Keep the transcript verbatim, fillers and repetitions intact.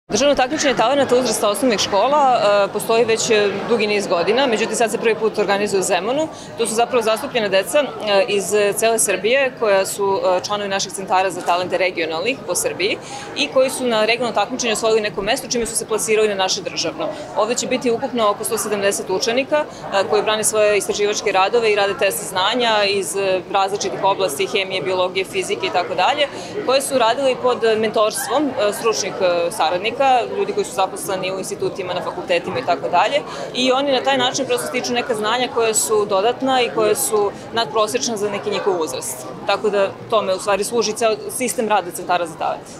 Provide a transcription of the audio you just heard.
Državno takmičenje talenata uzrasta osnovnih škola postoji već dugi niz godina, međutim sad se prvi put organizuje u Zemunu. Tu su zapravo zastupljena deca iz cele Srbije koja su članovi naših centara za talente regionalnih po Srbiji i koji su na regionalnom takmičenju osvojili neko mesto čime su se plasirali na naše državno. Ovde će biti ukupno oko sto sedamdeset učenika koji brane svoje istraživačke radove i rade test znanja iz različitih oblasti, hemije, biologije, fizike i tako dalje, koje su radili pod mentorstvom stručnih saradnika, ljudi koji su zaposleni u institutima, na fakultetima i tako dalje. I oni na taj način prosto stiču neka znanja koje su dodatna i koje su nadprosečna za neki njihov uzrast. Tako da tome u stvari služi ceo sistem rada centara za talent.